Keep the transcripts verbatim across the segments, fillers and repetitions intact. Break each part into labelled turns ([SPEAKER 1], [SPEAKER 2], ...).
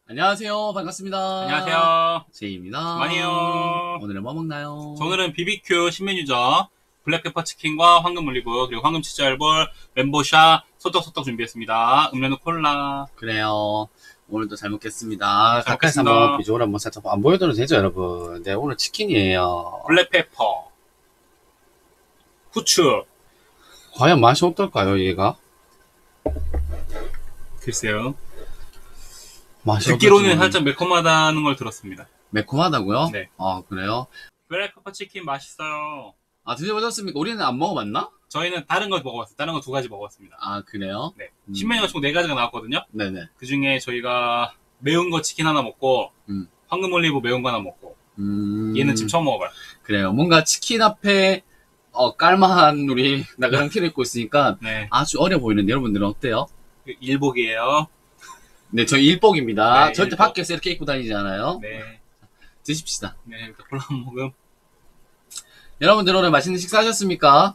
[SPEAKER 1] 안녕하세요. 반갑습니다.
[SPEAKER 2] 안녕하세요.
[SPEAKER 1] 제이입니다.
[SPEAKER 2] 많이요.
[SPEAKER 1] 오늘은 뭐 먹나요?
[SPEAKER 2] 저 오늘은 비비큐 신메뉴죠. 블랙페퍼 치킨과 황금 올리브, 그리고 황금 치즈 알볼, 멘보샤, 소떡소떡 준비했습니다. 음료는 콜라.
[SPEAKER 1] 그래요. 오늘도 잘 먹겠습니다.
[SPEAKER 2] 잘
[SPEAKER 1] 가까이서
[SPEAKER 2] 먹겠습니다.
[SPEAKER 1] 한번 비주얼 한번 살짝 안 보여드려도 되죠, 여러분? 네, 오늘 치킨이에요.
[SPEAKER 2] 블랙페퍼. 후추.
[SPEAKER 1] 과연 맛이 어떨까요, 얘가?
[SPEAKER 2] 글쎄요.
[SPEAKER 1] 맛이
[SPEAKER 2] 듣기로는
[SPEAKER 1] 어떨지
[SPEAKER 2] 살짝 매콤하다는 걸 들었습니다.
[SPEAKER 1] 매콤하다고요?
[SPEAKER 2] 네.
[SPEAKER 1] 아, 그래요?
[SPEAKER 2] 블랙페퍼 치킨 맛있어요.
[SPEAKER 1] 아, 드셔보셨습니까? 우리는 안 먹어봤나?
[SPEAKER 2] 저희는 다른 거 먹어봤어요. 다른 거 두 가지 먹어봤습니다.
[SPEAKER 1] 아, 그래요?
[SPEAKER 2] 네.
[SPEAKER 1] 음.
[SPEAKER 2] 신메뉴가 총 네 가지가 나왔거든요.
[SPEAKER 1] 네네.
[SPEAKER 2] 그 중에 저희가 매운 거 치킨 하나 먹고,
[SPEAKER 1] 음.
[SPEAKER 2] 황금 올리브 매운 거 하나 먹고,
[SPEAKER 1] 음.
[SPEAKER 2] 얘는 지금 처음 먹어봐요.
[SPEAKER 1] 그래요. 뭔가 치킨 앞에 어, 깔만한 우리 나그랑 티를 입고 있으니까
[SPEAKER 2] 네.
[SPEAKER 1] 아주 어려 보이는데 여러분들은 어때요?
[SPEAKER 2] 일복이에요.
[SPEAKER 1] 네, 저희 일복입니다.
[SPEAKER 2] 네,
[SPEAKER 1] 절대
[SPEAKER 2] 일복.
[SPEAKER 1] 밖에서 이렇게 입고 다니지 않아요.
[SPEAKER 2] 네.
[SPEAKER 1] 드십시다.
[SPEAKER 2] 네, 일단 콜라 한 모금.
[SPEAKER 1] 여러분들 오늘 맛있는 식사 하셨습니까?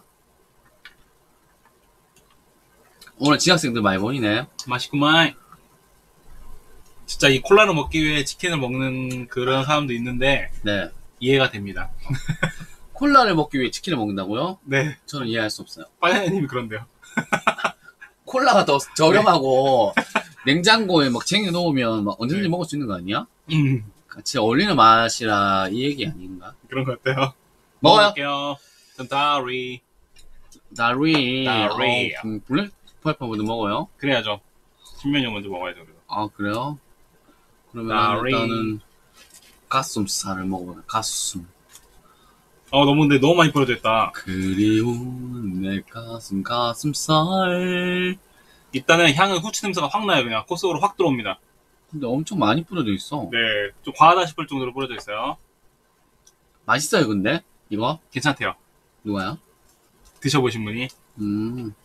[SPEAKER 1] 오늘 지학생들 많이 보이네.
[SPEAKER 2] 맛있구만. 진짜 이 콜라를 먹기 위해 치킨을 먹는 그런 사람도 있는데,
[SPEAKER 1] 네.
[SPEAKER 2] 이해가 됩니다.
[SPEAKER 1] 콜라를 먹기 위해 치킨을 먹는다고요?
[SPEAKER 2] 네.
[SPEAKER 1] 저는 이해할 수 없어요.
[SPEAKER 2] 빠냐님이 그런데요.
[SPEAKER 1] 콜라가 더 저렴하고 냉장고에 막 쟁여 놓으면 막 언제든지
[SPEAKER 2] 네.
[SPEAKER 1] 먹을 수 있는 거 아니야?
[SPEAKER 2] 음,
[SPEAKER 1] 같이 어울리는 맛이라 이 얘기 아닌가?
[SPEAKER 2] 그런 것 같아요.
[SPEAKER 1] 먹어요.
[SPEAKER 2] 먹을게요. 전 다리.
[SPEAKER 1] 다리.
[SPEAKER 2] 다리.
[SPEAKER 1] 어, 음, 블랙 페퍼부터 먹어요?
[SPEAKER 2] 그래야죠. 신메뉴 먼저 먹어야죠. 그래서.
[SPEAKER 1] 아, 그래요? 그러면
[SPEAKER 2] 다리.
[SPEAKER 1] 일단은 가슴살을 먹어봐요. 가슴.
[SPEAKER 2] 어, 너무, 근데 너무 많이 뿌려져 있다.
[SPEAKER 1] 그리운 내 가슴 가슴살.
[SPEAKER 2] 일단은 향은 후추 냄새가 확 나요. 그냥 코 속으로 확 들어옵니다.
[SPEAKER 1] 근데 엄청 많이 뿌려져 있어.
[SPEAKER 2] 네. 좀 과하다 싶을 정도로 뿌려져 있어요.
[SPEAKER 1] 맛있어요, 근데? 이거?
[SPEAKER 2] 괜찮대요.
[SPEAKER 1] 누가요?
[SPEAKER 2] 드셔보신 분이.
[SPEAKER 1] 음.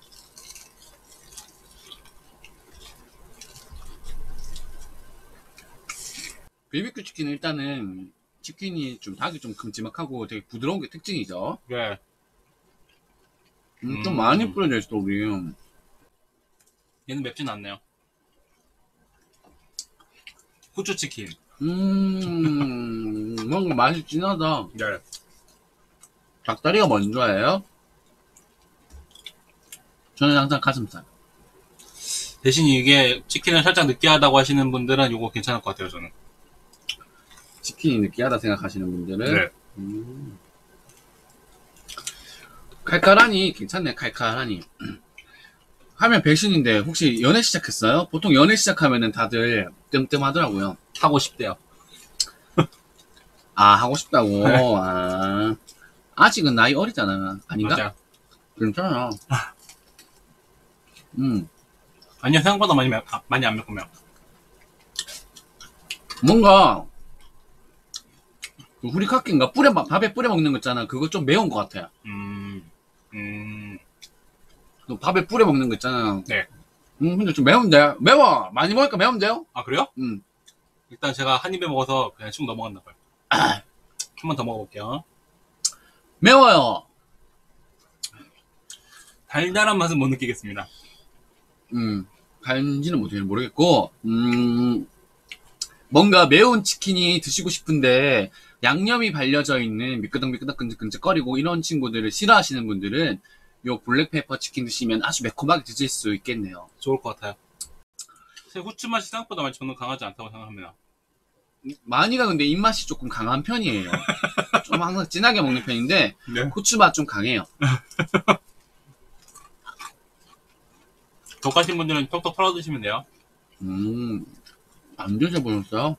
[SPEAKER 1] 비비큐 치킨은 일단은 치킨이 좀 닭이 좀 큼지막하고 되게 부드러운 게 특징이죠.
[SPEAKER 2] 네.
[SPEAKER 1] 음, 좀
[SPEAKER 2] 음.
[SPEAKER 1] 많이 뿌려져 있어, 우리.
[SPEAKER 2] 얘는 맵진 않네요. 후추 치킨.
[SPEAKER 1] 음, 뭔가 맛이 진하다.
[SPEAKER 2] 네.
[SPEAKER 1] 닭다리가 먼저예요? 저는 항상 가슴살.
[SPEAKER 2] 대신 이게 치킨을 살짝 느끼하다고 하시는 분들은 이거 괜찮을 것 같아요, 저는.
[SPEAKER 1] 치킨이 느끼하다 생각하시는 분들은.
[SPEAKER 2] 네.
[SPEAKER 1] 음. 칼칼하니, 괜찮네, 칼칼하니. 하면 배신인데, 혹시 연애 시작했어요? 보통 연애 시작하면은 다들 뜸뜸하더라고요.
[SPEAKER 2] 하고 싶대요.
[SPEAKER 1] 아, 하고 싶다고?
[SPEAKER 2] 네.
[SPEAKER 1] 아. 아직은 나이 어리잖아. 아닌가?
[SPEAKER 2] 맞아.
[SPEAKER 1] 괜찮아. 음.
[SPEAKER 2] 아니요, 생각보다 많이, 매, 아, 많이 안 매콤해요.
[SPEAKER 1] 뭔가, 그 후리카케인가? 뿌려, 먹- 밥에 뿌려 먹는 거 있잖아. 그거 좀 매운 것 같아요.
[SPEAKER 2] 음, 음,
[SPEAKER 1] 그 밥에 뿌려 먹는 거 있잖아.
[SPEAKER 2] 네.
[SPEAKER 1] 음, 근데 좀 매운데? 매워! 많이 먹으니까 매운데요?
[SPEAKER 2] 아, 그래요?
[SPEAKER 1] 음.
[SPEAKER 2] 일단 제가 한 입에 먹어서 그냥 쭉 넘어갔나봐요. 한 번 더 먹어볼게요.
[SPEAKER 1] 매워요!
[SPEAKER 2] 달달한 맛은 못 느끼겠습니다.
[SPEAKER 1] 음, 간지는 못해 모르겠고, 음, 뭔가 매운 치킨이 드시고 싶은데, 양념이 발려져 있는 미끄덩미끄덩 끈적끈적거리고 이런 친구들을 싫어하시는 분들은 요 블랙페퍼 치킨 드시면 아주 매콤하게 드실 수 있겠네요.
[SPEAKER 2] 좋을 것 같아요. 제 후추 맛이 생각보다 많이 저는 강하지 않다고 생각합니다.
[SPEAKER 1] 많이가 근데 입맛이 조금 강한 편이에요. 좀 항상 진하게 먹는 편인데,
[SPEAKER 2] 네.
[SPEAKER 1] 후추 맛 좀 강해요.
[SPEAKER 2] 독하신 분들은 톡톡 털어 드시면 돼요.
[SPEAKER 1] 음, 안 드셔보셨어요?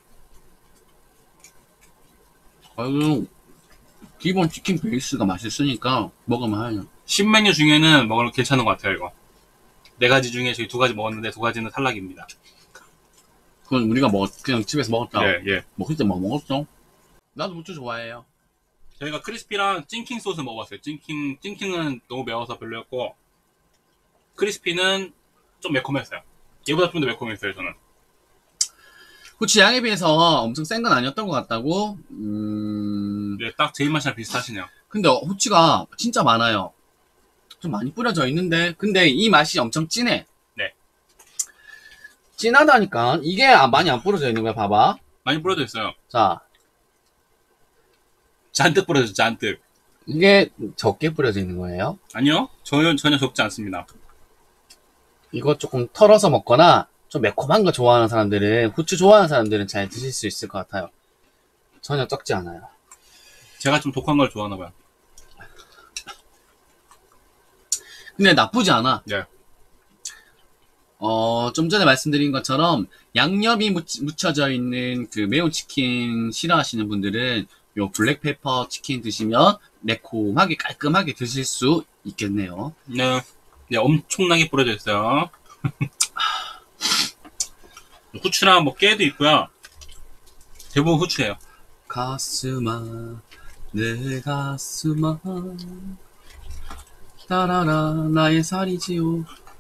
[SPEAKER 1] 아유, 기본 치킨 베이스가 맛있으니까 먹으면 해요.
[SPEAKER 2] 신메뉴 중에는 먹으면 괜찮은 것 같아요, 이거. 네 가지 중에 저희 두 가지 먹었는데 두 가지는 탈락입니다.
[SPEAKER 1] 그건 우리가 먹, 그냥 집에서 먹었다.
[SPEAKER 2] 예, 예.
[SPEAKER 1] 먹을 때 뭐 먹었어? 나도 후추 좋아해요.
[SPEAKER 2] 저희가 크리스피랑 찐킹 소스 먹어봤어요. 찐킹, 찐킹은 너무 매워서 별로였고, 크리스피는 좀 매콤했어요. 얘보다 좀 더 매콤했어요, 저는.
[SPEAKER 1] 후추 양에 비해서 엄청 센 건 아니었던 것 같다고? 음,
[SPEAKER 2] 네, 딱 제 입맛이랑 비슷하시네요.
[SPEAKER 1] 근데 후추가 진짜 많아요. 좀 많이 뿌려져 있는데, 근데 이 맛이 엄청 진해.
[SPEAKER 2] 네.
[SPEAKER 1] 진하다니까. 이게 아- 많이 안 뿌려져 있는 거야, 봐봐.
[SPEAKER 2] 많이 뿌려져 있어요.
[SPEAKER 1] 자,
[SPEAKER 2] 잔뜩 뿌려져, 잔뜩.
[SPEAKER 1] 이게 적게 뿌려져 있는 거예요.
[SPEAKER 2] 아니요, 전혀, 전혀 적지 않습니다.
[SPEAKER 1] 이거 조금 털어서 먹거나 좀 매콤한 거 좋아하는 사람들은, 후추 좋아하는 사람들은 잘 드실 수 있을 것 같아요. 전혀 적지 않아요.
[SPEAKER 2] 제가 좀 독한 걸 좋아하나 봐요.
[SPEAKER 1] 근데 나쁘지 않아.
[SPEAKER 2] 네.
[SPEAKER 1] 어, 좀 전에 말씀드린 것처럼 양념이 묻- 묻혀져 있는 그 매운 치킨 싫어하시는 분들은 요 블랙페퍼 치킨 드시면 매콤하게 깔끔하게 드실 수 있겠네요.
[SPEAKER 2] 네. 네, 엄청나게 뿌려져 있어요. 후추랑 뭐 깨도 있고요. 대부분 후추예요.
[SPEAKER 1] 가슴아, 내 가슴아, 따라라 나의 살이지요.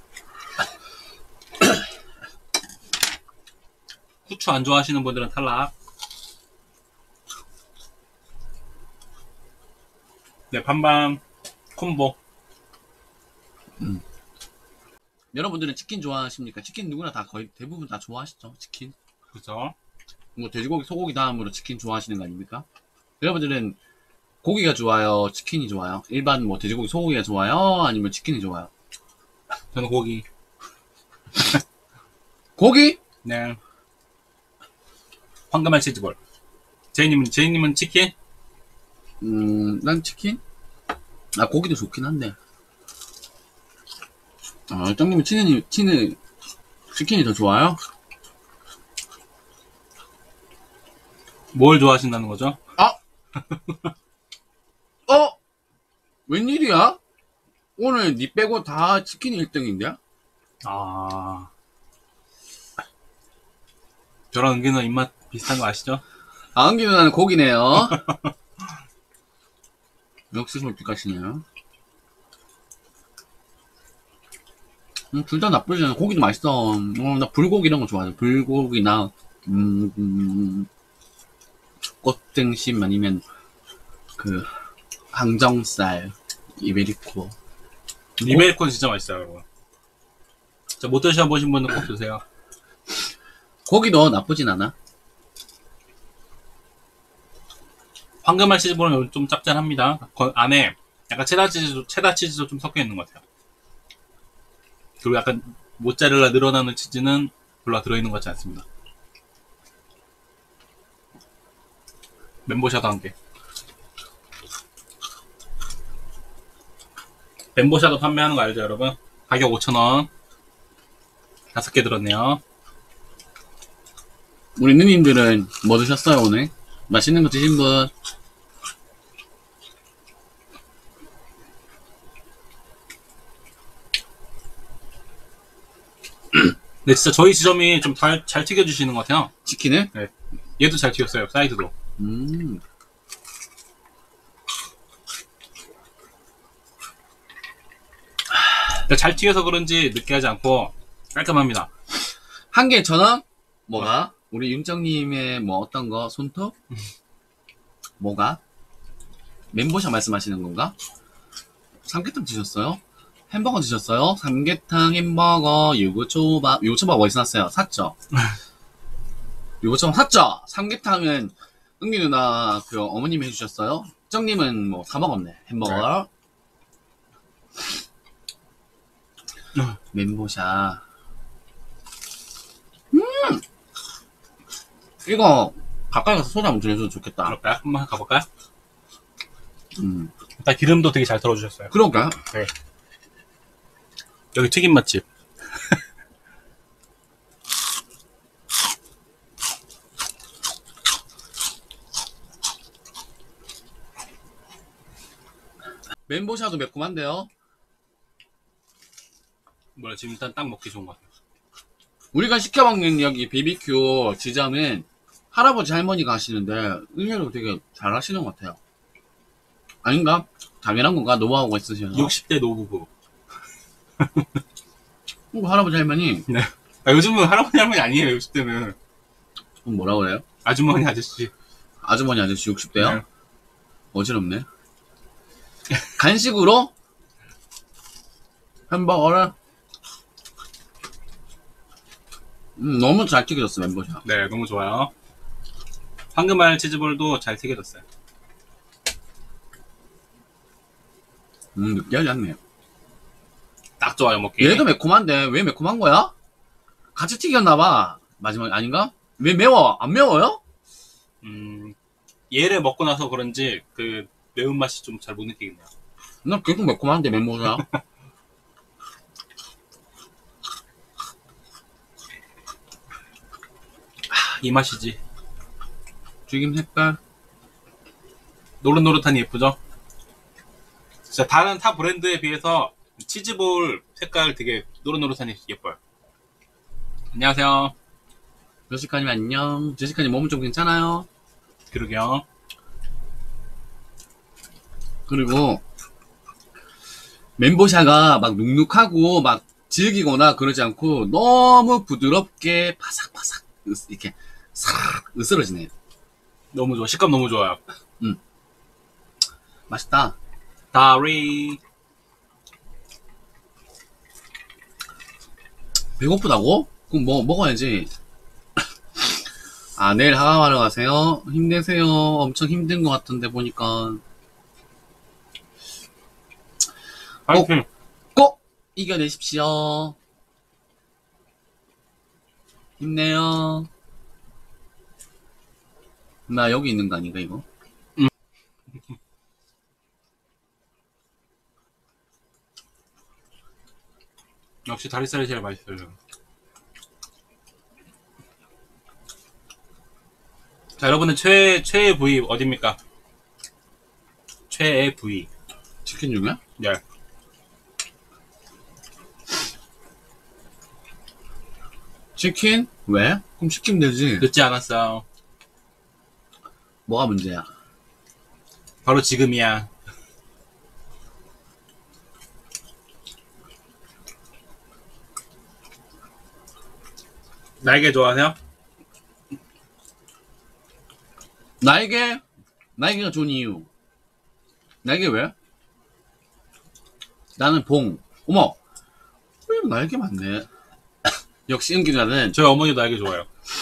[SPEAKER 2] 후추 안 좋아하시는 분들은 탈락. 네, 반반 콤보.
[SPEAKER 1] 여러분들은 치킨 좋아하십니까? 치킨 누구나 다 거의 대부분 다 좋아하시죠, 치킨.
[SPEAKER 2] 그죠?
[SPEAKER 1] 뭐 돼지고기, 소고기 다음으로 치킨 좋아하시는 거 아닙니까? 여러분들은 고기가 좋아요, 치킨이 좋아요? 일반 뭐 돼지고기, 소고기가 좋아요? 아니면 치킨이 좋아요?
[SPEAKER 2] 저는 고기.
[SPEAKER 1] 고기?
[SPEAKER 2] 네. 황금알 치즈볼. 제이님은, 제이님은 치킨?
[SPEAKER 1] 음, 난 치킨? 아, 고기도 좋긴 한데. 아, 짱님은 치는, 치는, 치킨이 더 좋아요?
[SPEAKER 2] 뭘 좋아하신다는 거죠?
[SPEAKER 1] 어? 웬일이야? 오늘 니 빼고 다 치킨이 일 등인데?
[SPEAKER 2] 아. 저랑 은기는 입맛 비슷한 거 아시죠?
[SPEAKER 1] 아, 은기 누나는 고기네요. 역시 솔직하시네요. 음, 둘 다 나쁘지 않아. 고기도 맛있어. 어, 나 불고기 이런 거 좋아해. 불고기나, 음, 음, 꽃등심 아니면, 그, 항정살, 이베리코.
[SPEAKER 2] 리베이콘 진짜 맛있어요, 여러분. 자, 못 드셔보신 분은 꼭 드세요.
[SPEAKER 1] 고기도 나쁘진 않아.
[SPEAKER 2] 황금알 치즈볼은 좀 짭짤합니다. 거- 안에 약간 체다 치즈도, 체다 치즈도 좀 섞여 있는 것 같아요. 그리고 약간 모짜렐라 늘어나는 치즈는 별로 들어있는 것 같지 않습니다. 멘보샤도 함께. 멘보샤도 판매하는 거 알죠, 여러분? 가격 오천 원. 다섯 개 들었네요.
[SPEAKER 1] 우리 누님들은 뭐 드셨어요, 오늘? 맛있는 거 드신 분?
[SPEAKER 2] 근데 진짜 저희 지점이 좀 잘, 잘 튀겨주시는 것 같아요.
[SPEAKER 1] 치킨을?
[SPEAKER 2] 얘도 잘 튀겼어요, 사이드도.
[SPEAKER 1] 음.
[SPEAKER 2] 그러니까 잘 튀겨서 그런지 느끼하지 않고 깔끔합니다.
[SPEAKER 1] 한 개 천 원? 뭐가? 우리 윤정님의 뭐 어떤 거? 손톱? 뭐가? 멘보샤 말씀하시는 건가? 삼계탕 드셨어요? 햄버거 드셨어요? 삼계탕, 햄버거, 유부초밥, 유부초밥 어디서 샀어요? 샀죠? 유부초밥 샀죠? 삼계탕은 은기 누나 그 어머님이 해주셨어요? 정님은 뭐 사 먹었네. 햄버거. 멘보샤. 음! 이거 가까이 가서 소리 한번 들려줘도 좋겠다.
[SPEAKER 2] 그럴까요? 한번 가볼까요?
[SPEAKER 1] 음.
[SPEAKER 2] 일단 기름도 되게 잘 털어주셨어요.
[SPEAKER 1] 그럴까요?
[SPEAKER 2] 여기 튀김 맛집.
[SPEAKER 1] 멘보샤도 매콤한데요?
[SPEAKER 2] 뭐야, 지금 일단 딱 먹기 좋은 것 같아요.
[SPEAKER 1] 우리가 시켜먹는 여기 비비큐 지점은 할아버지 할머니가 하시는데 의외로 되게 잘 하시는 것 같아요. 아닌가? 당연한 건가? 노하우가 있으셔서.
[SPEAKER 2] 육십 대 노부부.
[SPEAKER 1] 어, 할아버지 할머니
[SPEAKER 2] 네. 아, 요즘은 할아버지 할머니 아니에요, 육십 대는.
[SPEAKER 1] 그럼 뭐라 그래요?
[SPEAKER 2] 아주머니 아저씨.
[SPEAKER 1] 아주머니 아저씨 육십 대요?
[SPEAKER 2] 네.
[SPEAKER 1] 어지럽네. 간식으로 햄버거를 음, 너무 잘 튀겨졌어, 멘보샤.
[SPEAKER 2] 네, 너무 좋아요. 황금알 치즈볼도 잘 튀겨졌어요.
[SPEAKER 1] 음, 느끼하지 않네.
[SPEAKER 2] 딱 좋아요, 먹기.
[SPEAKER 1] 얘도 매콤한데, 왜 매콤한 거야? 같이 튀겼나봐. 마지막에, 아닌가? 왜 매워? 안 매워요?
[SPEAKER 2] 음, 얘를 먹고 나서 그런지 그 매운맛이 좀 잘 못 느끼겠네요.
[SPEAKER 1] 난 계속 매콤한데, 멘보샤.
[SPEAKER 2] 이 맛이지.
[SPEAKER 1] 튀김 색깔.
[SPEAKER 2] 노릇노릇하니 예쁘죠? 진짜 다른 타 브랜드에 비해서 치즈볼 색깔 되게 노릇노릇하니 예뻐요. 안녕하세요.
[SPEAKER 1] 제시카님 안녕. 제시카님 몸은 좀 괜찮아요?
[SPEAKER 2] 그러게요.
[SPEAKER 1] 그리고, 멘보샤가 막 눅눅하고 막 질기거나 그러지 않고 너무 부드럽게 바삭바삭 으스- 이렇게 싹 으스러지네.
[SPEAKER 2] 너무 좋아. 식감 너무 좋아요.
[SPEAKER 1] 맛있다.
[SPEAKER 2] 다리.
[SPEAKER 1] 배고프다고? 그럼 뭐 먹어야지. 아, 내일 하강하러 가세요? 힘내세요. 엄청 힘든 것 같은데 보니까.
[SPEAKER 2] 파이팅.
[SPEAKER 1] 꼭 이겨내십시오. 힘내요. 나 여기 있는 거 아닌가 이거?
[SPEAKER 2] 역시 다리살이 제일 맛있어요. 자, 여러분의 최, 최애 부위 어딥니까? 최애 부위.
[SPEAKER 1] 치킨 중에?
[SPEAKER 2] 네.
[SPEAKER 1] 치킨? 왜? 그럼 시키면 되지.
[SPEAKER 2] 늦지 않았어.
[SPEAKER 1] 뭐가 문제야?
[SPEAKER 2] 바로 지금이야. 날개 좋아하세요?
[SPEAKER 1] 날개? 날개가 좋은 이유. 날개 왜? 나는 봉. 어머! 왜 날개 많네. 역시 은기 누나는
[SPEAKER 2] 저희 어머니도 날개 좋아해요.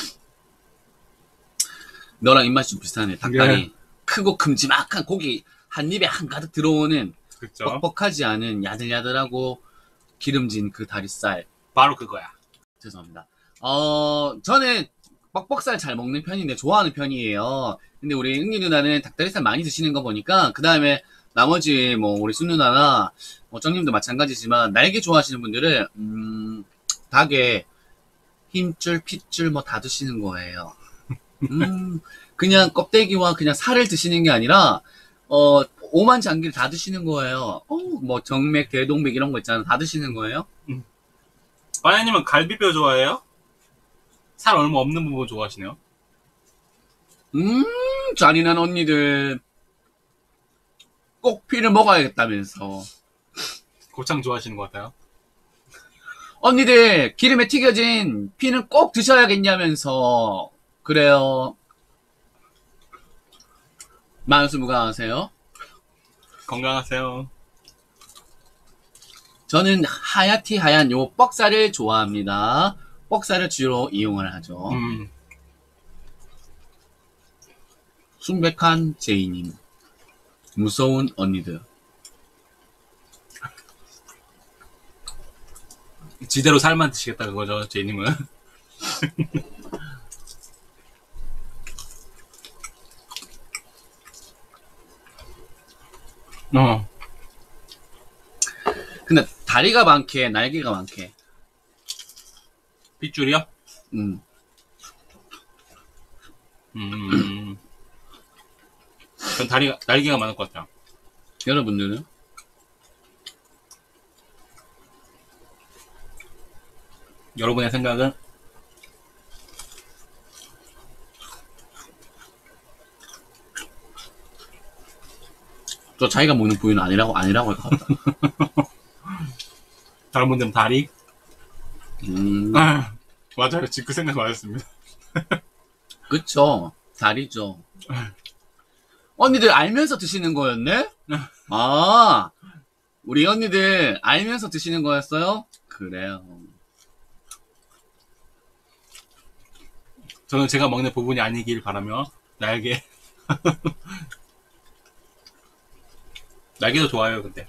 [SPEAKER 1] 너랑 입맛이 좀 비슷하네. 닭다리.
[SPEAKER 2] 예.
[SPEAKER 1] 크고 큼지막한 고기 한 입에 한가득 들어오는
[SPEAKER 2] 그쵸?
[SPEAKER 1] 뻑뻑하지 않은 야들야들하고 기름진 그 다리살.
[SPEAKER 2] 바로 그거야.
[SPEAKER 1] 죄송합니다. 어, 저는 뻑뻑살 잘 먹는 편인데 좋아하는 편이에요. 근데 우리 은기 누나는 닭다리살 많이 드시는 거 보니까 그 다음에 나머지 뭐 우리 순 누나나 뭐 정님도 마찬가지지만 날개 좋아하시는 분들은 음, 닭에 힘줄, 핏줄 뭐 다 드시는 거예요. 음, 그냥 껍데기와 그냥 살을 드시는 게 아니라 어, 오만 장기를 다 드시는 거예요. 어, 뭐 정맥, 대동맥 이런 거 있잖아. 다 드시는 거예요.
[SPEAKER 2] 마야님은 갈비뼈 좋아해요? 살 얼마 없는 부분 좋아하시네요?
[SPEAKER 1] 음, 잔인한 언니들. 꼭 피를 먹어야겠다면서.
[SPEAKER 2] 곱창 좋아하시는 것 같아요?
[SPEAKER 1] 언니들, 기름에 튀겨진 피는 꼭 드셔야겠냐면서. 그래요. 만수무강하세요.
[SPEAKER 2] 건강하세요.
[SPEAKER 1] 저는 하얗티 하얀 요 뻑살을 좋아합니다. 뻑살을 주로 이용을 하죠.
[SPEAKER 2] 음,
[SPEAKER 1] 순백한 제이님. 무서운 언니들.
[SPEAKER 2] 지대로 살만 드시겠다 그거죠, 제이님은. 어,
[SPEAKER 1] 근데 다리가 많게, 날개가 많게.
[SPEAKER 2] 핏줄이요?
[SPEAKER 1] 음.
[SPEAKER 2] 음, 전 다리가, 날개가 많을 것 같아요.
[SPEAKER 1] 여러분들은?
[SPEAKER 2] 여러분의 생각은?
[SPEAKER 1] 저 자기가 먹는 부위는 아니라고, 아니라고 할 것 같다.
[SPEAKER 2] 다른 분들은 다리?
[SPEAKER 1] 음.
[SPEAKER 2] 아, 맞아요. 지금 그 생각 맞았습니다.
[SPEAKER 1] 그쵸. 다리죠. 언니들 알면서 드시는 거였네? 아, 우리 언니들 알면서 드시는 거였어요? 그래요.
[SPEAKER 2] 저는 제가 먹는 부분이 아니길 바라며 날개 날개도 좋아요. 근데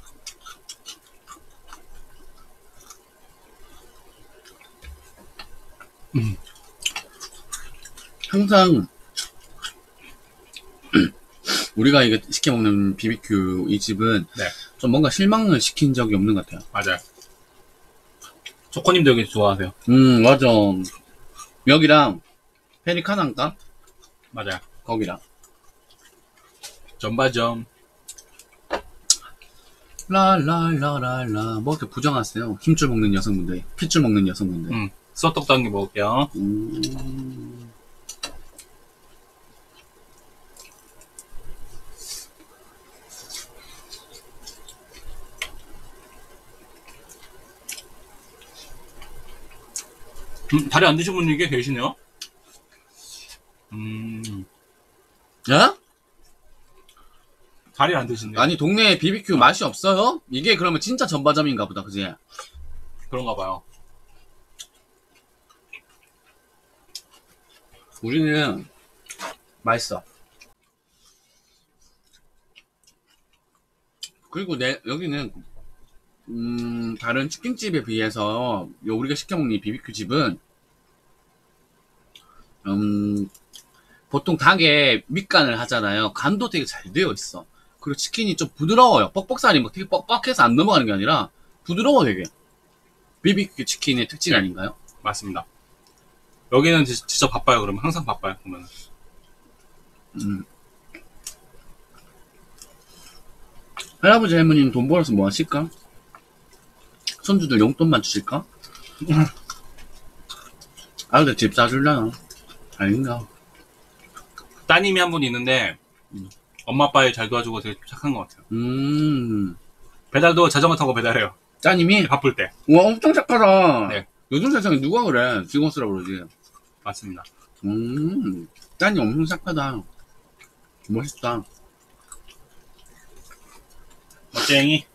[SPEAKER 2] 음.
[SPEAKER 1] 항상 우리가 이게 시켜 먹는 비비큐 이 집은
[SPEAKER 2] 네.
[SPEAKER 1] 좀 뭔가 실망을 시킨 적이 없는 것 같아요.
[SPEAKER 2] 맞아요. 초코님도 여기 좋아하세요.
[SPEAKER 1] 음, 맞아. 여기랑 페리카나인가?
[SPEAKER 2] 맞아요.
[SPEAKER 1] 거기랑.
[SPEAKER 2] 전바점.
[SPEAKER 1] 라라라라라. 뭐 이렇게 부정하세요? 힘줄 먹는 여성분들, 핏줄 먹는 여성분들.
[SPEAKER 2] 음, 쏘떡 당기 먹을게요.
[SPEAKER 1] 음.
[SPEAKER 2] 음, 다리 안 드신 분이 꽤 계시네요. 음,
[SPEAKER 1] 야?
[SPEAKER 2] 다리 안 드시네요.
[SPEAKER 1] 아니, 동네에 비비큐 맛이 없어요? 이게 그러면 진짜 전바점인가 보다, 그지?
[SPEAKER 2] 그런가 봐요.
[SPEAKER 1] 우리는 맛있어. 그리고 내, 여기는, 음, 다른 치킨집에 비해서, 요 우리가 시켜먹는 이 비비큐 집은, 음, 보통 닭에 밑간을 하잖아요. 간도 되게 잘 되어 있어. 그리고 치킨이 좀 부드러워요. 뻑뻑살이 막 되게 뻑뻑해서 안 넘어가는 게 아니라, 부드러워 되게. 비비큐 치킨의 특징 아닌가요?
[SPEAKER 2] 맞습니다. 여기는 지- 진짜 바빠요. 그러면 항상 바빠요. 보면.
[SPEAKER 1] 음. 할아버지 할머니는 돈 벌어서 뭐 하실까? 손주들 용돈만 주실까? 아들 집 사줄라나? 아닌가?
[SPEAKER 2] 따님이 한 분 있는데
[SPEAKER 1] 음.
[SPEAKER 2] 엄마 아빠에 잘 도와주고 되게 착한 것 같아요.
[SPEAKER 1] 음.
[SPEAKER 2] 배달도 자전거 타고 배달해요.
[SPEAKER 1] 따님이?
[SPEAKER 2] 바쁠 때.
[SPEAKER 1] 와, 엄청 착하다.
[SPEAKER 2] 네.
[SPEAKER 1] 요즘 세상에 누가 그래? 직원 쓰라 그러지.
[SPEAKER 2] 맞습니다.
[SPEAKER 1] 음. 따님 엄청 착하다. 멋있다.
[SPEAKER 2] 멋쟁이.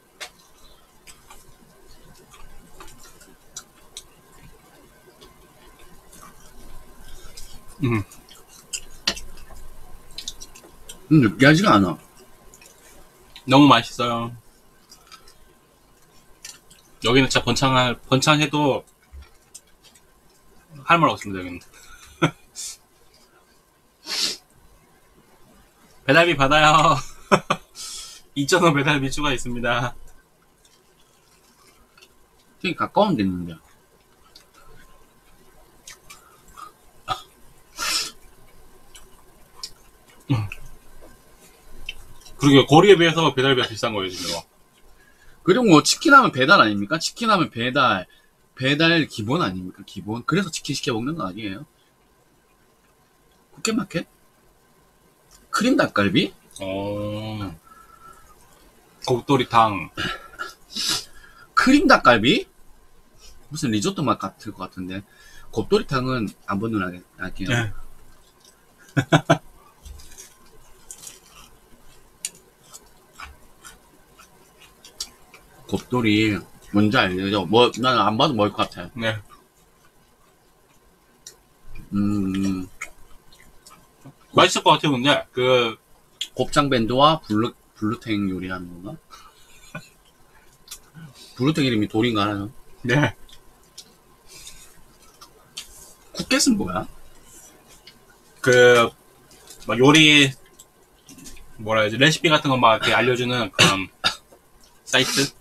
[SPEAKER 2] 음.
[SPEAKER 1] 음, 느끼하지가 않아.
[SPEAKER 2] 너무 맛있어요. 여기는 진짜 번창할, 번창해도 할 말 없습니다, 여기는. 배달비 받아요. 이천 원 배달비 추가 있습니다.
[SPEAKER 1] 되게 가까운 데 있는데.
[SPEAKER 2] 그리고 거리에 비해서 배달비가 비싼 거예요, 지금.
[SPEAKER 1] 그리고 뭐 치킨 하면 배달 아닙니까? 치킨 하면 배달. 배달 기본 아닙니까? 기본. 그래서 치킨 시켜 먹는 거 아니에요? 쿠켓마켓? 크림 닭갈비?
[SPEAKER 2] 어. 곱돌이탕.
[SPEAKER 1] 크림 닭갈비? 무슨 리조또 맛 같을 것 같은데. 곱돌이탕은 안 번nu나 할게요.
[SPEAKER 2] 네.
[SPEAKER 1] 곱돌이 뭔지 알죠? 뭐 나는 안 봐도 먹을 것 같아.
[SPEAKER 2] 네.
[SPEAKER 1] 음,
[SPEAKER 2] 맛있을 것 같아요, 근데. 그,
[SPEAKER 1] 곱창 밴드와 블루 블루탱 요리하는 건가? 블루탱 이름이 돌인가 하나?
[SPEAKER 2] 네.
[SPEAKER 1] 쿠켓은 뭐야?
[SPEAKER 2] 그, 막 요리, 뭐라 해야지, 레시피 같은 거 막 이렇게 알려주는 그런 사이트?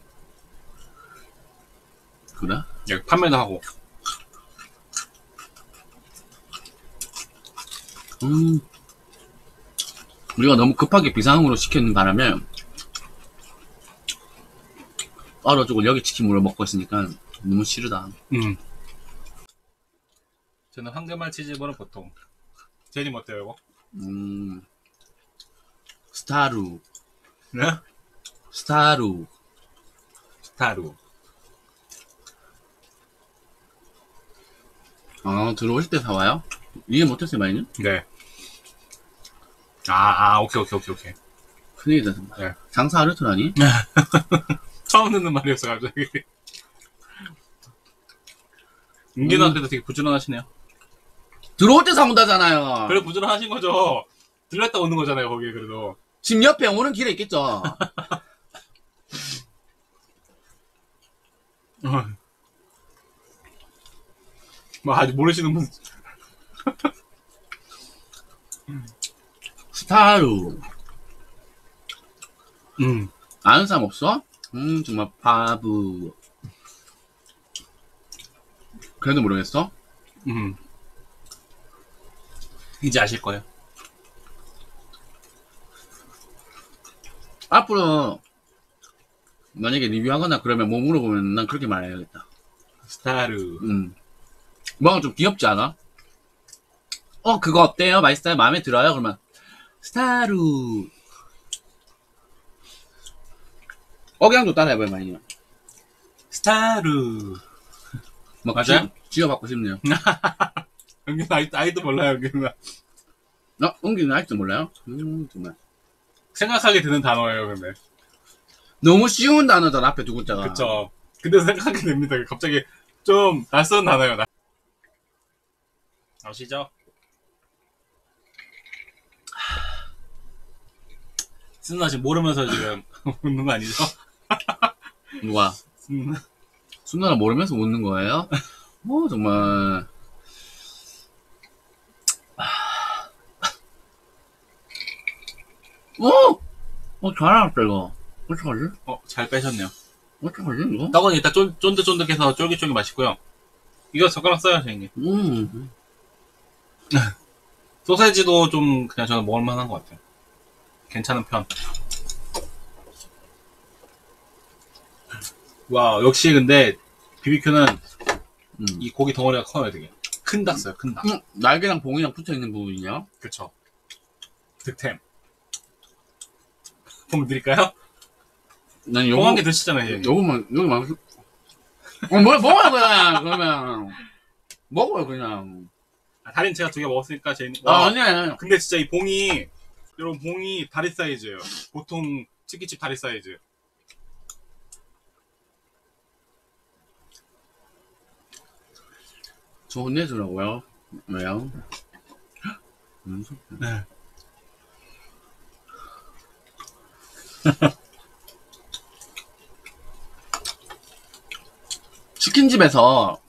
[SPEAKER 1] 그래?
[SPEAKER 2] 예, 판매도 하고.
[SPEAKER 1] 음, 우리가 너무 급하게 비상으로 시켰는 바람에 얼어주고 여기 치킨물을 먹고 있으니까 너무 싫다.
[SPEAKER 2] 음. 저는 황금알 치즈볼은 보통. 제님 어때요, 이거?
[SPEAKER 1] 음, 스타루,
[SPEAKER 2] 네?
[SPEAKER 1] 스타루.
[SPEAKER 2] 스타루.
[SPEAKER 1] 아, 들어오실 때 사와요? 이게 못했어요, 많이는?
[SPEAKER 2] 네. 아, 아, 오케이, 오케이, 오케이, 오케이.
[SPEAKER 1] 큰일이다.
[SPEAKER 2] 네.
[SPEAKER 1] 장사 하루트라니?
[SPEAKER 2] 처음 듣는 말이었어, 갑자기. 은기누한테도 되게 부지런하시네요.
[SPEAKER 1] 들어올 때 사온다잖아요.
[SPEAKER 2] 그래 부지런하신 거죠. 들렸다 오는 거잖아요 거기 그래도.
[SPEAKER 1] 집 옆에 오는 길에 있겠죠.
[SPEAKER 2] 뭐 아직 모르시는 분.
[SPEAKER 1] 스타루.
[SPEAKER 2] 음.
[SPEAKER 1] 아는 사람 없어? 음, 정말 바보. 그래도 모르겠어?
[SPEAKER 2] 음. 이제 아실 거예요.
[SPEAKER 1] 앞으로, 만약에 리뷰하거나 그러면 뭐 물어보면 난 그렇게 말해야겠다.
[SPEAKER 2] 스타루.
[SPEAKER 1] 음. 뭔가 좀 귀엽지 않아? 어, 그거 어때요? 맛있어요? 마음에 들어요? 그러면, 스타루. 억양도 따라해봐요, 많이.
[SPEAKER 2] 스타루.
[SPEAKER 1] 막
[SPEAKER 2] 맞아요?
[SPEAKER 1] 지어, 지어받고 싶네요.
[SPEAKER 2] 여기 아이, 아이도 몰라요 여기는.
[SPEAKER 1] 어? 옮기는 할줄 몰라요? 음, 정말.
[SPEAKER 2] 생각하게 되는 단어예요 근데.
[SPEAKER 1] 너무 쉬운 단어잖아, 앞에 두 글자가.
[SPEAKER 2] 그쵸. 근데 생각하게 됩니다. 갑자기 좀 낯선 단어예요. 나- 아시죠? 쓴나 지금 모르면서 지금 웃는 거 아니죠?
[SPEAKER 1] 누가?
[SPEAKER 2] 음,
[SPEAKER 1] 순나라 모르면서 웃는 거예요? 어, 정말. 어! 어, 잘 알았다, 이거. 어떡하지?
[SPEAKER 2] 어, 잘 빼셨네요.
[SPEAKER 1] 어떡하지, 이거?
[SPEAKER 2] 떡은 일단 쫀, 쫀득쫀득해서 쫄깃쫄깃 맛있고요. 이거 젓가락 써요, 선생님.
[SPEAKER 1] 음.
[SPEAKER 2] 소세지도 좀 그냥 저는 먹을만한 것 같아요. 괜찮은 편. 와, 역시 근데 비비큐는
[SPEAKER 1] 음.
[SPEAKER 2] 이 고기 덩어리가 커요, 되게. 큰 닭 써요, 큰 닭.
[SPEAKER 1] 음, 날개랑 봉이랑 붙어있는 부분이냐?
[SPEAKER 2] 그쵸. 득템. 봄 드릴까요?
[SPEAKER 1] 난 요거,
[SPEAKER 2] 홍한 개 드시잖아요, 얘.
[SPEAKER 1] 요거만, 요거만. 어, 뭘 먹어요, 그냥, 그러면. 먹어요, 그냥.
[SPEAKER 2] 아, 다리는 제가 두 개 먹었으니까 제
[SPEAKER 1] 아,
[SPEAKER 2] 와,
[SPEAKER 1] 아니야.
[SPEAKER 2] 근데 진짜 이 봉이 여러분 봉이 다리 사이즈예요. 보통 치킨집 다리 사이즈.
[SPEAKER 1] 저 혼내주라고요? 왜요? 음,
[SPEAKER 2] 네.
[SPEAKER 1] 치킨집에서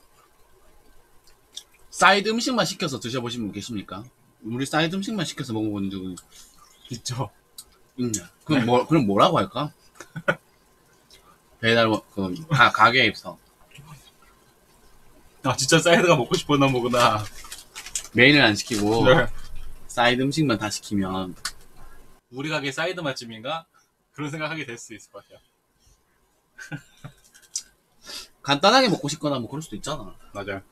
[SPEAKER 1] 사이드 음식만 시켜서 드셔보신 분 계십니까? 우리 사이드 음식만 시켜서 먹어본 적은
[SPEAKER 2] 있죠.
[SPEAKER 1] 있냐? 그럼 뭐, 그럼 뭐라고 할까? 배달, 그, 가, 가게에서.
[SPEAKER 2] 아 진짜 사이드가 먹고 싶었나 보구나.
[SPEAKER 1] 메인을 안 시키고,
[SPEAKER 2] 네.
[SPEAKER 1] 사이드 음식만 다 시키면,
[SPEAKER 2] 우리 가게 사이드 맛집인가? 그런 생각하게 될 수 있을 것 같아요.
[SPEAKER 1] 간단하게 먹고 싶거나 뭐 그럴 수도 있잖아.
[SPEAKER 2] 맞아요.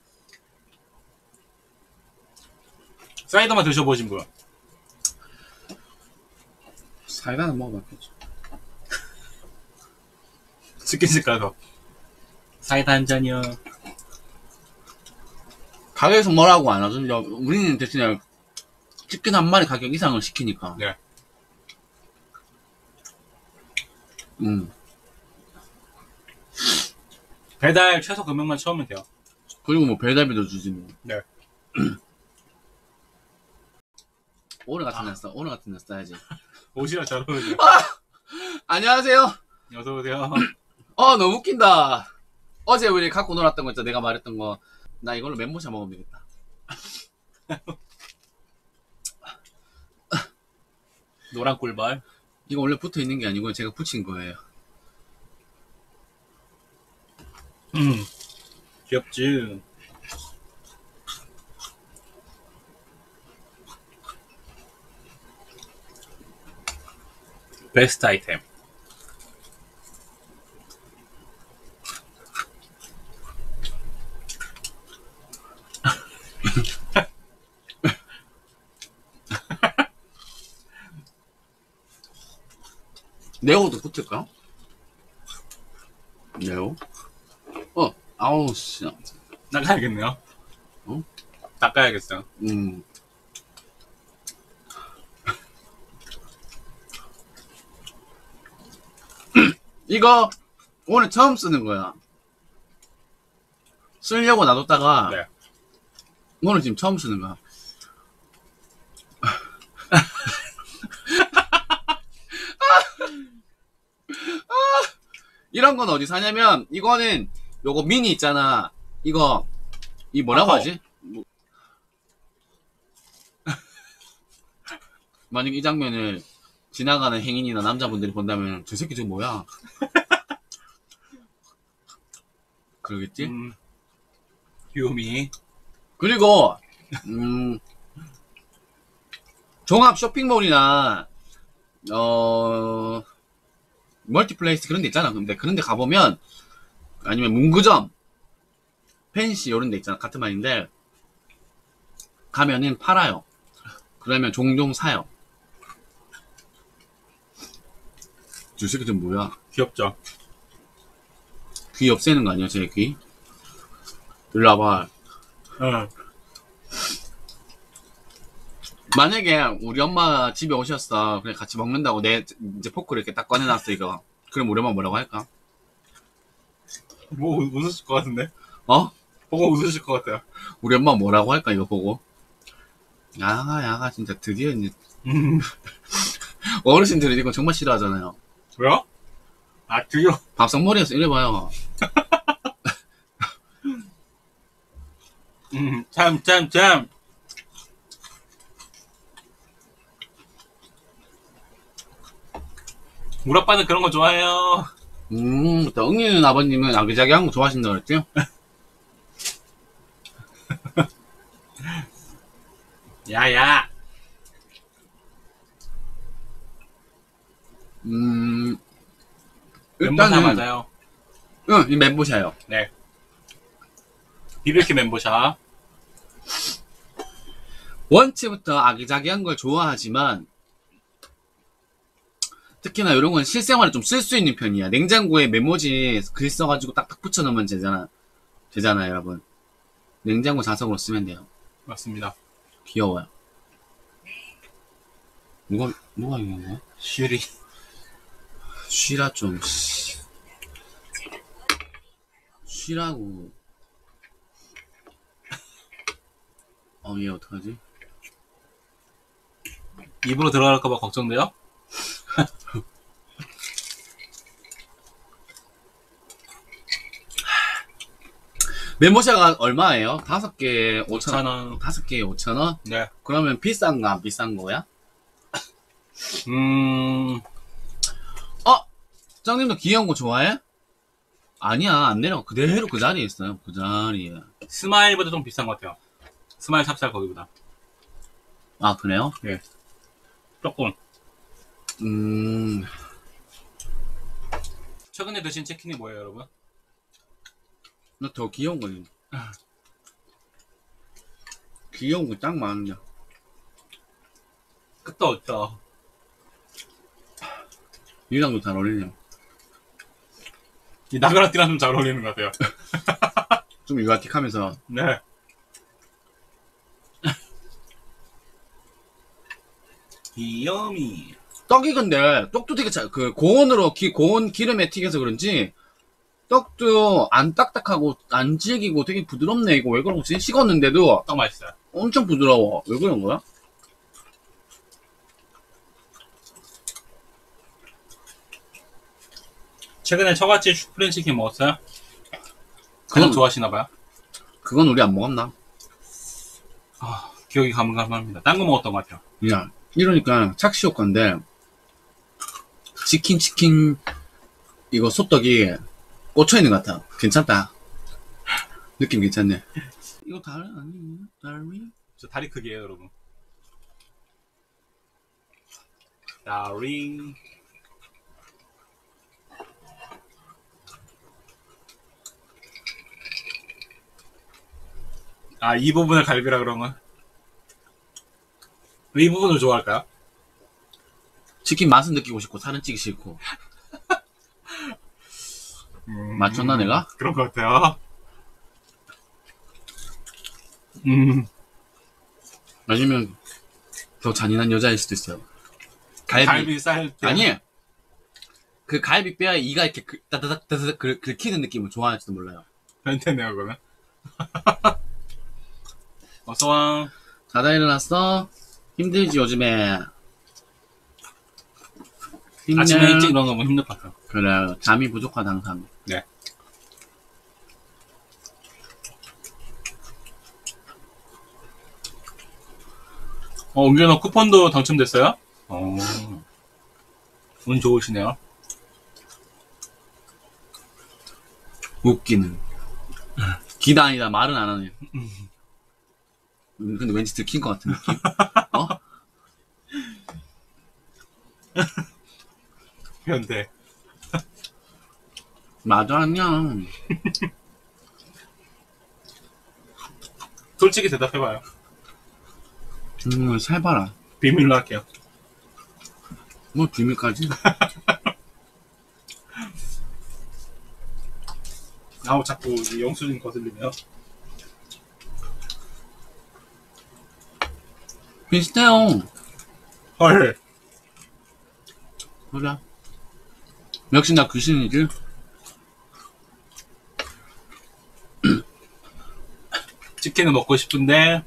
[SPEAKER 2] 사이드만 드셔보신 분.
[SPEAKER 1] 사이다는 먹어봤겠죠.
[SPEAKER 2] 치킨집 가서 사이다 한 잔이요.
[SPEAKER 1] 가게에서 뭐라고 안 하던데, 우리는 대신에 치킨 한 마리 가격 이상을 시키니까.
[SPEAKER 2] 네.
[SPEAKER 1] 음.
[SPEAKER 2] 배달 최소 금액만 채우면 돼요.
[SPEAKER 1] 그리고 뭐 배달비도 주지 뭐.
[SPEAKER 2] 네.
[SPEAKER 1] 오늘 같은
[SPEAKER 2] 아.
[SPEAKER 1] 날 써, 오늘 같은 날 써야지.
[SPEAKER 2] 옷이랑 잘 어울려요.
[SPEAKER 1] 안녕하세요.
[SPEAKER 2] 어서오세요.
[SPEAKER 1] 어, 너무 웃긴다. 어제 우리 갖고 놀았던 거 있잖아. 내가 말했던 거. 나 이걸로 멘보샤 먹으면 되겠다.
[SPEAKER 2] 노란 꿀벌.
[SPEAKER 1] 이거 원래 붙어 있는 게 아니고 제가 붙인 거예요.
[SPEAKER 2] 음. 귀엽지. 베스트 아이템.
[SPEAKER 1] 네오도 붙을까? 네오? 어, 아우, 씨.
[SPEAKER 2] 닦아야겠네요.
[SPEAKER 1] 어?
[SPEAKER 2] 닦아야겠어요.
[SPEAKER 1] 음. 이거 오늘 처음 쓰는 거야. 쓰려고 놔뒀다가
[SPEAKER 2] 네.
[SPEAKER 1] 오늘 지금 처음 쓰는 거야. 이런 건 어디 사냐면, 이거는, 요거 미니 있잖아. 이거, 이 뭐라고
[SPEAKER 2] 아,
[SPEAKER 1] 하지? 뭐- 만약 이 장면을 지나가는 행인이나 남자분들이 본다면, 저 새끼 저 뭐야? 그러겠지?
[SPEAKER 2] 음, 귀요미.
[SPEAKER 1] 그리고, 음, 종합 쇼핑몰이나, 어, 멀티플레이스 그런 데 있잖아. 근데 그런 데 가보면, 아니면 문구점, 펜시 이런 데 있잖아. 같은 말인데, 가면은 팔아요. 그러면 종종 사요. 저 새끼 좀 뭐야?
[SPEAKER 2] 귀엽죠?
[SPEAKER 1] 귀 없애는 거 아니야, 제 귀? 일로 와봐.
[SPEAKER 2] 응.
[SPEAKER 1] 만약에 우리 엄마 집에 오셨어. 그래, 같이 먹는다고 내 이제 포크를 이렇게 딱 꺼내놨어, 이거. 그럼 우리 엄마 뭐라고 할까?
[SPEAKER 2] 뭐, 웃으실 것 같은데?
[SPEAKER 1] 어?
[SPEAKER 2] 보고 웃으실 것 같아요.
[SPEAKER 1] 우리 엄마 뭐라고 할까, 이거 보고? 야가, 야가, 진짜 드디어 이제,
[SPEAKER 2] 음,
[SPEAKER 1] 어르신들이 이거 정말 싫어하잖아요.
[SPEAKER 2] 왜요? 아, 귀여
[SPEAKER 1] 밥상머리에서 이래봐요.
[SPEAKER 2] 음, 참, 참, 참. 우리 아빠는 그런 거 좋아해요.
[SPEAKER 1] 음, 또 응이는 아버님은 아기자기한 거 좋아하신다고 그랬죠?
[SPEAKER 2] 야야.
[SPEAKER 1] 음,
[SPEAKER 2] 멘보샤
[SPEAKER 1] 일단은,
[SPEAKER 2] 맞아요.
[SPEAKER 1] 응, 이 멘보샤요.
[SPEAKER 2] 네. 비비큐 멘보샤.
[SPEAKER 1] 원체부터 아기자기한 걸 좋아하지만, 특히나 이런 건 실생활에 좀 쓸 수 있는 편이야. 냉장고에 메모지 글 써가지고 딱딱 붙여놓으면 되잖아. 되잖아요, 여러분. 냉장고 자석으로 쓰면 돼요.
[SPEAKER 2] 맞습니다.
[SPEAKER 1] 귀여워요. 누가, 누가 얘기한 거야?
[SPEAKER 2] 슈리.
[SPEAKER 1] 쉬라 좀, 씨. 쉬라고. 어, 얘 어떡하지?
[SPEAKER 2] 입으로 들어갈까봐 걱정돼요?
[SPEAKER 1] 메모샤가 얼마예요? 다섯 개에 오천
[SPEAKER 2] 오천
[SPEAKER 1] 원.
[SPEAKER 2] 원.
[SPEAKER 1] 다섯 개에 오천 원?
[SPEAKER 2] 네.
[SPEAKER 1] 그러면 비싼 거, 안 비싼 거야?
[SPEAKER 2] 음,
[SPEAKER 1] 어? 짱님도 귀여운 거 좋아해? 아니야, 안 내려. 그대로 그 자리에 있어요. 그 자리에.
[SPEAKER 2] 스마일보다 좀 비싼 것 같아요. 스마일 찹쌀 거기보다.
[SPEAKER 1] 아, 그래요?
[SPEAKER 2] 조금.
[SPEAKER 1] 음,
[SPEAKER 2] 최근에 드신 치킨이 뭐예요, 여러분?
[SPEAKER 1] 나 더 귀여운 거니. 귀여운 거 짱 많은데.
[SPEAKER 2] 끝도 없죠.
[SPEAKER 1] 이랑도 잘 어울리네요.
[SPEAKER 2] 이 나그라띠랑 좀 잘 어울리는 것 같아요.
[SPEAKER 1] 좀 유아틱하면서.
[SPEAKER 2] 네. 귀요미.
[SPEAKER 1] 떡이 근데, 떡도 되게 잘, 그, 고온으로, 기, 고온 기름에 튀겨서 그런지, 떡도 안 딱딱하고, 안 질기고 되게 부드럽네. 이거 왜 그런지? 식었는데도
[SPEAKER 2] 떡 맛있어요.
[SPEAKER 1] 엄청 부드러워. 왜 그런 거야?
[SPEAKER 2] 최근에 처갓집 슈프림 치킨 먹었어요?
[SPEAKER 1] 그건-
[SPEAKER 2] 그건 좋아하시나봐요?
[SPEAKER 1] 그건 우리 안 먹었나?
[SPEAKER 2] 아, 기억이 가물가물합니다. 딴 거 먹었던 것 같아요.
[SPEAKER 1] 야, 이러니까 착시 효과인데, 치킨, 치킨, 이거 소떡이 꽂혀있는 것 같아. 괜찮다. 느낌 괜찮네. 이거 다리 아니에요? 다리?
[SPEAKER 2] 저 다리 크기예요, 여러분. 다리. 아, 이 부분을 갈비라 그런 건? 왜 이 부분을 좋아할까요?
[SPEAKER 1] 치킨 맛은 느끼고 싶고, 살은 찌기 싫고.
[SPEAKER 2] 음,
[SPEAKER 1] 맞췄나, 내가?
[SPEAKER 2] 그런 것 같아요. 음,
[SPEAKER 1] 아니면, 더 잔인한 여자일 수도 있어요. 갈비.
[SPEAKER 2] 갈비 쌀 때.
[SPEAKER 1] 아니, 그 갈비 뼈에 이가 이렇게 그, 따다닥, 따다닥 긁- 긁히는 느낌을 좋아할지도 몰라요.
[SPEAKER 2] 변태네요, 그러면. 어서와.
[SPEAKER 1] 자다 일어났어? 힘들지, 요즘에. 힘내.
[SPEAKER 2] 아침에 일찍 일어나면 힘들 것 같아요.
[SPEAKER 1] 그래, 잠이 부족하다, 항상.
[SPEAKER 2] 네. 어, 은규너 쿠폰도 당첨됐어요? 어. 운 좋으시네요.
[SPEAKER 1] 웃기는. 기다 아니다, 말은 안 하네. 음, 근데 왠지 들킨 것 같은 느낌? 어?
[SPEAKER 2] 현대.
[SPEAKER 1] 맞아, 아니야.
[SPEAKER 2] 솔직히 대답해봐요.
[SPEAKER 1] 음, 살봐라.
[SPEAKER 2] 비밀로 할게요.
[SPEAKER 1] 뭐, 비밀까지?
[SPEAKER 2] 아우, 자꾸 이 영수증 거슬리네요.
[SPEAKER 1] 비슷해요.
[SPEAKER 2] 헐.
[SPEAKER 1] 그래. 역시 나 귀신이지?
[SPEAKER 2] 치킨을 먹고 싶은데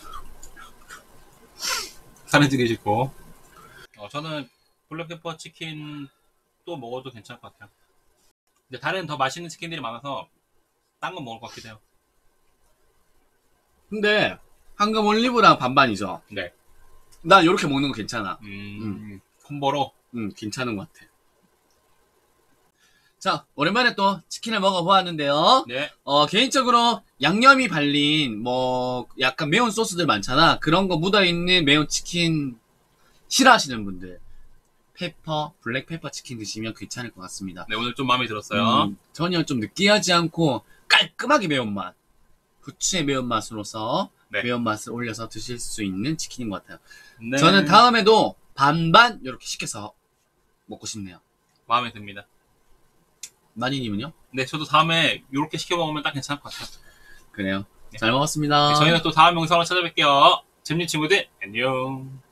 [SPEAKER 2] 살은 찌기 싫고. 어, 저는 블랙페퍼 치킨 또 먹어도 괜찮을 것 같아요. 근데 다른 더 맛있는 치킨들이 많아서 딴 건 먹을 것 같기도 해요.
[SPEAKER 1] 근데, 황금 올리브랑 반반이죠?
[SPEAKER 2] 네.
[SPEAKER 1] 난 요렇게 먹는 거 괜찮아.
[SPEAKER 2] 음, 콤보로.
[SPEAKER 1] 음, 괜찮은 것 같아. 자, 오랜만에 또 치킨을 먹어보았는데요.
[SPEAKER 2] 네.
[SPEAKER 1] 어, 개인적으로 양념이 발린, 뭐, 약간 매운 소스들 많잖아. 그런 거 묻어있는 매운 치킨 싫어하시는 분들. 페퍼, 블랙페퍼 치킨 드시면 괜찮을 것 같습니다.
[SPEAKER 2] 네, 오늘 좀 마음에 들었어요.
[SPEAKER 1] 음, 전혀 좀 느끼하지 않고 깔끔하게 매운맛. 부추의 매운맛으로서
[SPEAKER 2] 네.
[SPEAKER 1] 매운맛을 올려서 드실 수 있는 치킨인 것 같아요.
[SPEAKER 2] 네.
[SPEAKER 1] 저는 다음에도 반반 이렇게 시켜서 먹고 싶네요.
[SPEAKER 2] 마음에 듭니다.
[SPEAKER 1] 마니님은요?
[SPEAKER 2] 네, 저도 다음에 이렇게 시켜 먹으면 딱 괜찮을 것 같아요.
[SPEAKER 1] 그래요.
[SPEAKER 2] 네.
[SPEAKER 1] 잘 먹었습니다.
[SPEAKER 2] 네, 저희는 또 다음 영상으로 찾아뵐게요. 잼님 친구들, 안녕.